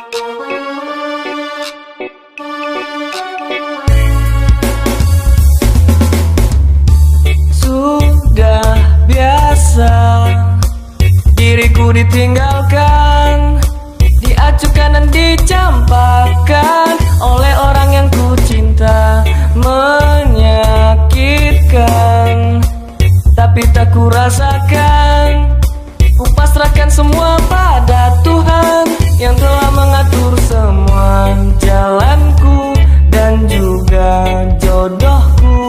Sudah biasa diriku ditinggalkan, diacukan dan dicampakkan oleh orang yang ku cinta. Menyakitkan, tapi tak ku rasakan. Ku pasrahkan semua pada Tuhan yang telah mengatur semua jalanku dan juga jodohku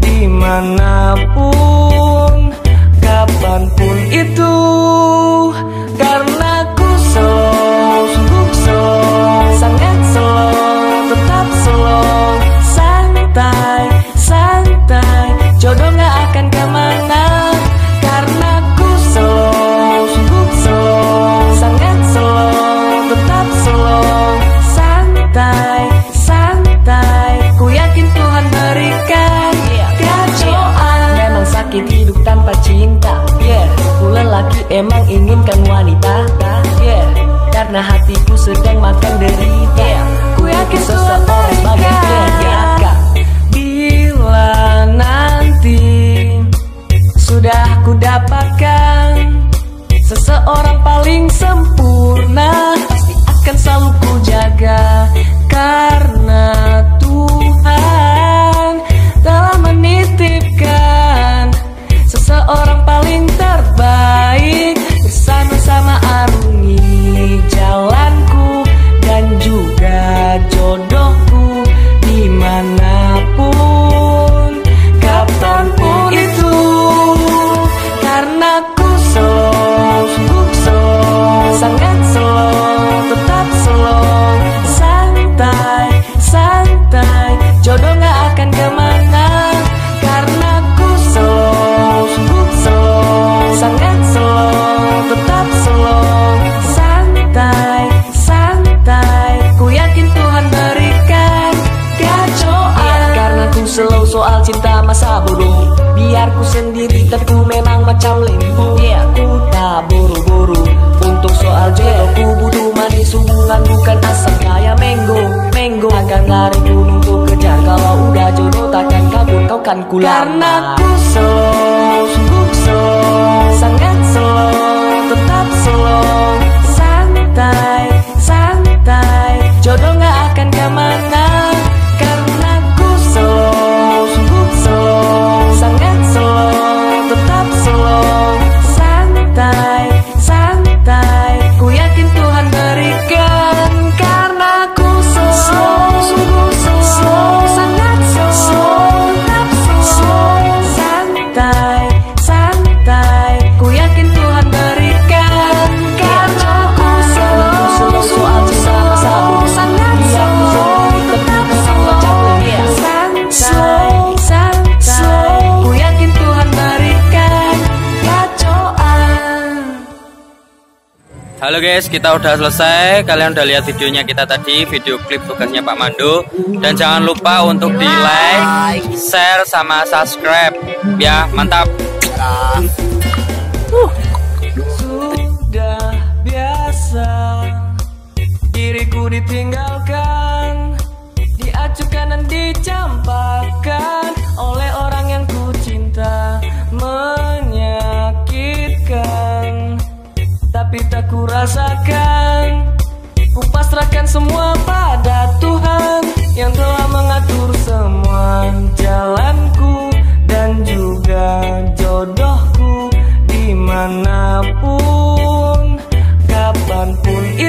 dimanapun, kapanpun itu. Karena ku slow, sungguh slow, sangat slow, tetap slow, santai, santai, jodoh gak akan kemana. Karena ku slow, sungguh slow, sangat slow, tetap slow, santai, santai, ku yakin Tuhan berikan keajaiban. Memang sakit hidup tanpa cinta, ku lelaki emang inginkan wanita, karena hatiku sedang makan derita. Ku yakin seseorang sebagai penjaga. Bila nanti sudah ku dapatkan seseorang paling sempurna, pasti akan selalu ku jaga. Karena Tuhan telah menitipkan seseorang paling terbaik, bersama-sama arungi jalanku dan juga jodohku dimanapun, kapanpun itu. Karena ku slow, sungguh slow, sangat slow, tetap slow, santai, santai, jodoh gak akan kemana. Karena ku slow, sungguh slow, sangat slow, tetap slow, santai, santai, ku yakin Tuhan berikan keajaiban. Karena ku slow soal cinta masa bodoh, biar ku sendiri dan ku memang macam lembu. Ku tak buru-buru untuk soal jodoh, ku butuh manis hubungan bukan asam kayak mango. Mango akan lari gunung ku kejar, kalau udah jodoh takkan kabur kau kan ku lamar. Karena ku slow, sungguh slow, sangat slow, tetap slow, santai, santai, jodoh gak akan kemana. Karena ku slow, sungguh slow, sangat slow, tetap slow, santai, santai, ku yakin Tuhan berikan. Karena ku slow, sungguh slow, sangat slow, tetap slow, santai, santai, ku yakin Tuhan berikan. Karena ku slow soal cinta masa bodoh, sangat slow, tetap slow, santai, santai, ku yakin Tuhan berikan keajaiban. Halo guys, kita udah selesai. Kalian udah lihat videonya kita tadi, video klip tugasnya Pak Mando. Dan jangan lupa untuk di like, share, sama subscribe. Ya, mantap. Sudah biasa diriku ditinggalkan, diacukan dan dicampakkan oleh orang yang ku cinta. Menyakitkan, tapi tak ku rasakan. Ku pasrahkan semua pada Tuhan yang telah mengatur semua jalanku dan juga jodohku dimanapun, kapanpun